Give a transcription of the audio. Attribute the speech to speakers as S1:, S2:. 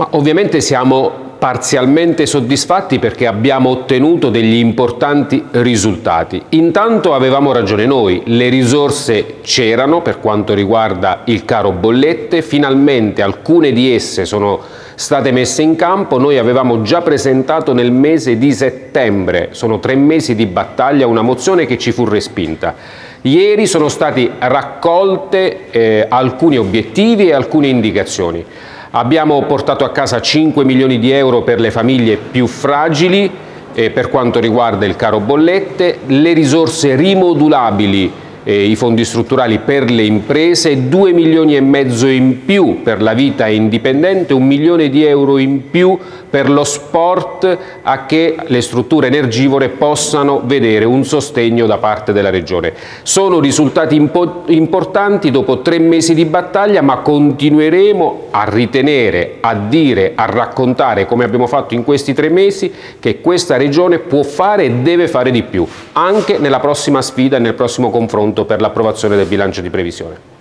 S1: Ma ovviamente siamo parzialmente soddisfatti perché abbiamo ottenuto degli importanti risultati. Intanto avevamo ragione noi, le risorse c'erano per quanto riguarda il caro bollette, finalmente alcune di esse sono state messe in campo. Noi avevamo già presentato nel mese di settembre, sono 3 mesi di battaglia, una mozione che ci fu respinta. Ieri sono stati raccolte alcuni obiettivi e alcune indicazioni. Abbiamo portato a casa 5 milioni di euro per le famiglie più fragili per quanto riguarda il caro bollette, le risorse rimodulabili, i fondi strutturali per le imprese, 2 milioni e mezzo in più per la vita indipendente, 1 milione di euro in più per lo sport, a che le strutture energivore possano vedere un sostegno da parte della Regione. Sono risultati importanti dopo 3 mesi di battaglia, ma continueremo a ritenere, a dire, a raccontare, come abbiamo fatto in questi 3 mesi, che questa Regione può fare e deve fare di più, anche nella prossima sfida e nel prossimo confronto per l'approvazione del bilancio di previsione.